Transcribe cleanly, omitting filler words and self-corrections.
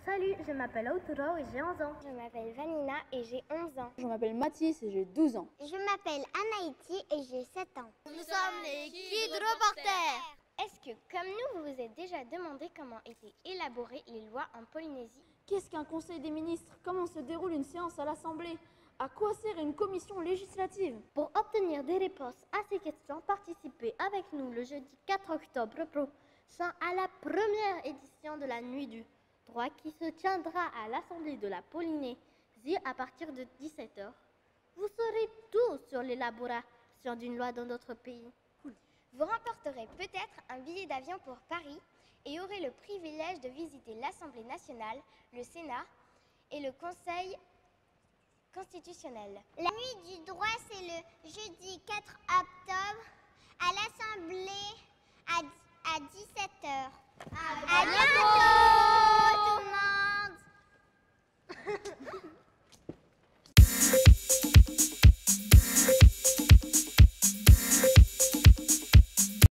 Salut, je m'appelle Auturo et j'ai 11 ans. Je m'appelle Vanina et j'ai 11 ans. Je m'appelle Mathis et j'ai 12 ans. Je m'appelle Anaïti et j'ai 7 ans. Nous sommes les Kids Reporters. Est-ce que, comme nous, vous vous êtes déjà demandé comment étaient élaborées les lois en Polynésie? Qu'est-ce qu'un conseil des ministres? Comment se déroule une séance à l'Assemblée? À quoi sert une commission législative? Pour obtenir des réponses à ces questions, participez avec nous le jeudi 4 octobre prochain à la première édition de la Nuit du Droit qui se tiendra à l'Assemblée de la Polynésie à partir de 17h. Vous saurez tout sur l'élaboration d'une loi dans notre pays. Vous remporterez peut-être un billet d'avion pour Paris et aurez le privilège de visiter l'Assemblée nationale, le Sénat et le Conseil constitutionnel. La Nuit du Droit, c'est le jeudi 4 octobre à l'Assemblée à 17h. À bientôt!